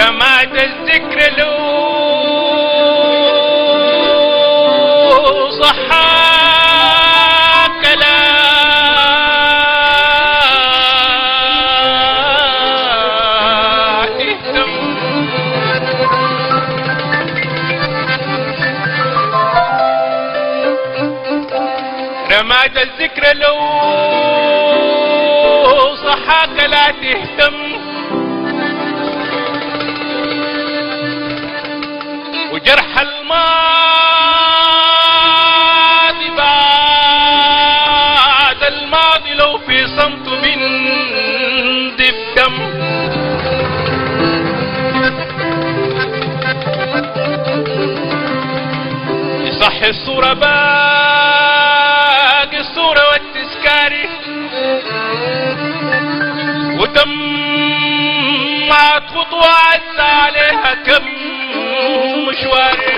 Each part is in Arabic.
رماد الذكر لو صحاك لا تهتم. رماد الذكر لو صحاك لا تهتم، وجرح الماضي بعد الماضي لو في صمت بندب دم. يصحي الصورة باقي الصورة والتذكاري، ودمعت خطوة عز عليها كم مشواري.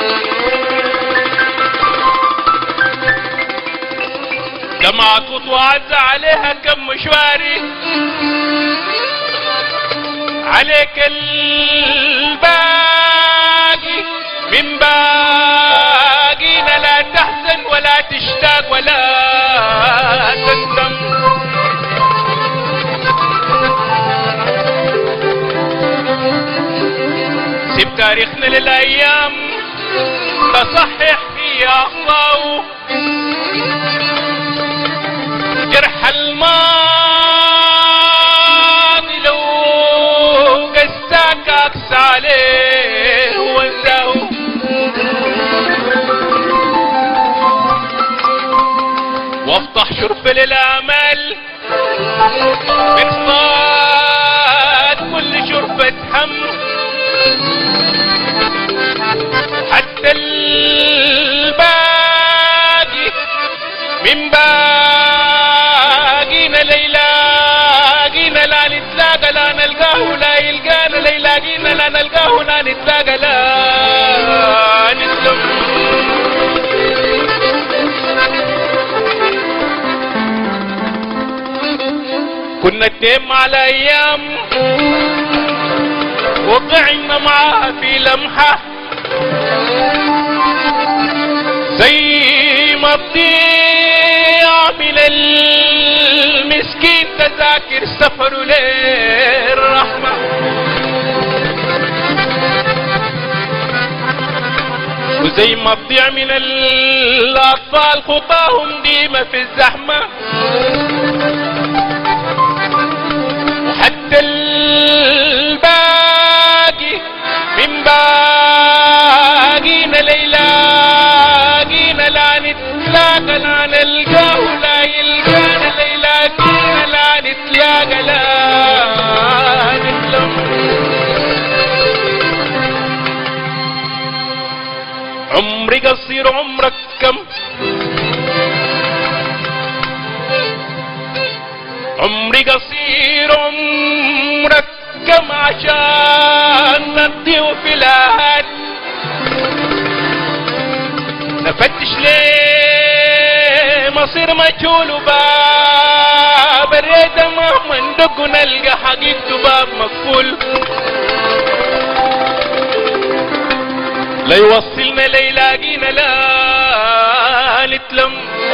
دمعت خطوة عز عليها كم مشواري، عليك الباقي من باقينا لا تحزن ولا تشتاق ولا تندم. سيب تاريخنا للأيام تصحح فيها أخطاءه، جرح الماضي لو قساك أقسى عليه وانساه. وافتح شرفة للآمال مرصاد كل شرفة هم، حتى الباقي من باقينا ليلاقينا لا نتلاقى لا نلقاه لا يلقانا ليلاقينا لا نلقاه لا نتلاقى لا نسلم. كنا اتنين على ايام وقعنا معاها في لمحة، زي ما بضيع من المسكين تذاكر سفره للرحمة. وزي ما بضيع من الأطفال خطاهم ديما في الزحمة، وحتى الباقي من باقينا ليلاقينا لا نتلاقى لا نلقاه لا يلقانا ليلاقينا لا نتلاقى لا نسلم. عمري قصير عمرك كم، عمري قصير عمرك كم عشان نضيع في الآهات. نفتش ليه مصير مجهول وباب الريدة مهما ندق نلقى حقيقته باب مقفول، لا يوصلنا ليلاقينا لا نتلم.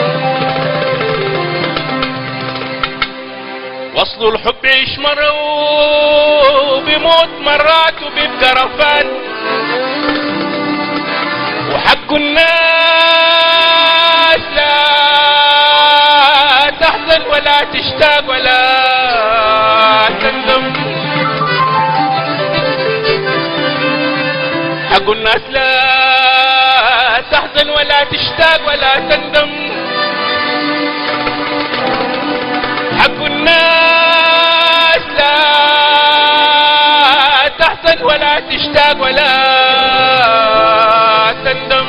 وصلوا الحب يعيش مرة وبيموت مرات وبيبقى رفات، وحق الناس لا تحزن ولا تشتاق ولا تندم. حق الناس لا تحزن ولا تشتاق ولا تندم. حق الناس لا تحزن ولا تشتاق ولا تندم.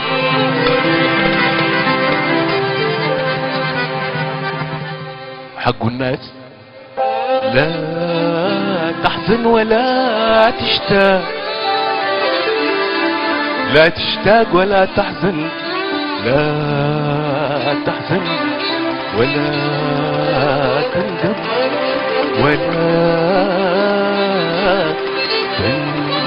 حق الناس لا تحزن ولا تشتاق، لا تشتاق ولا تحزن، لا تحزن ولا تندم ولا تندم.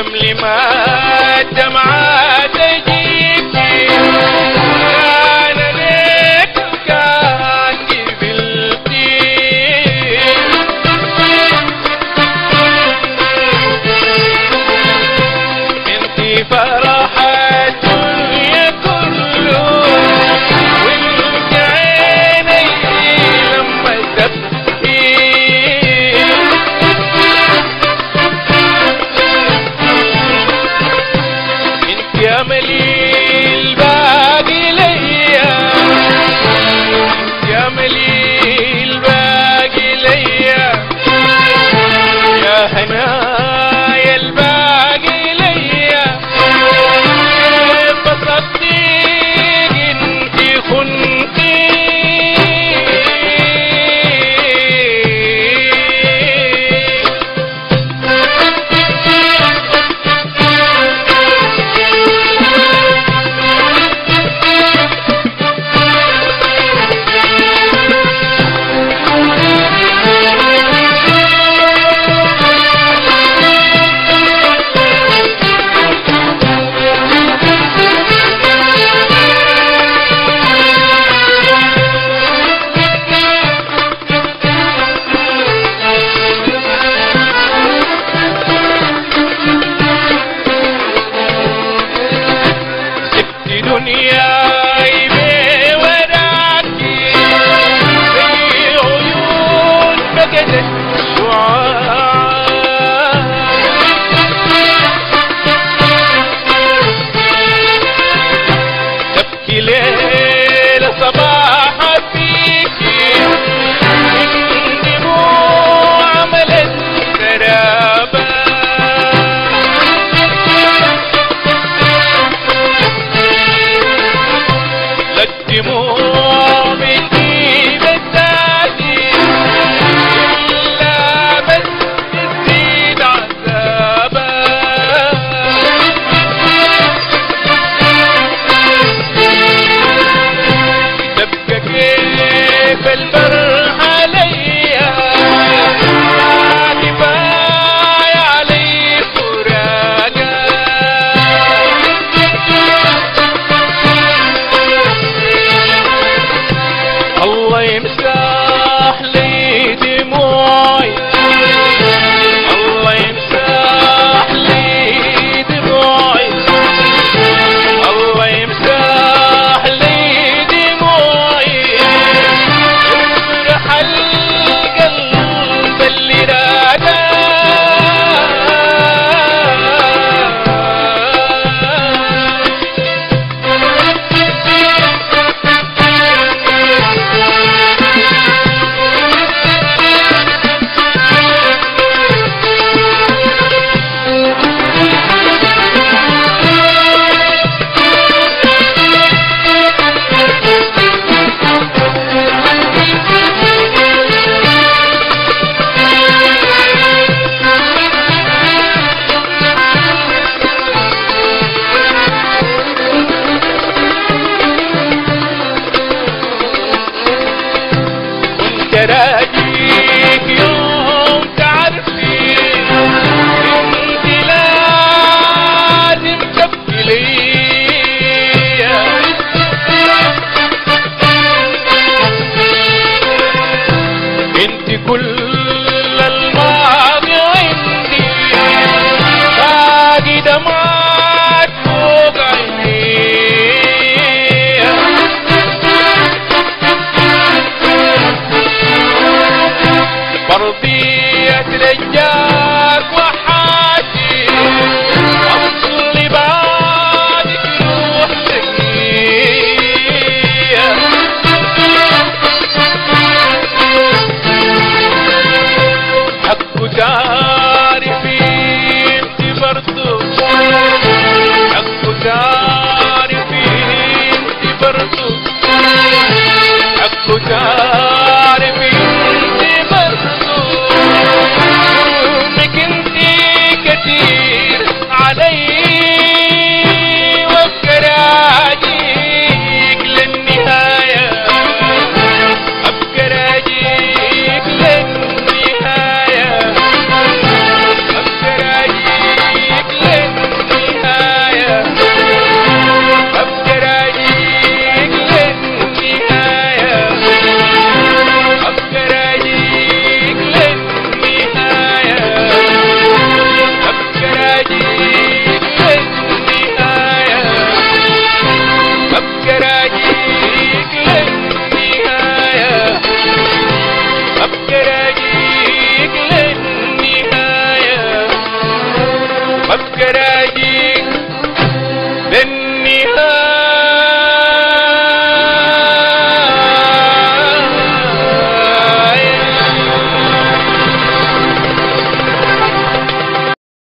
ململمات دمعات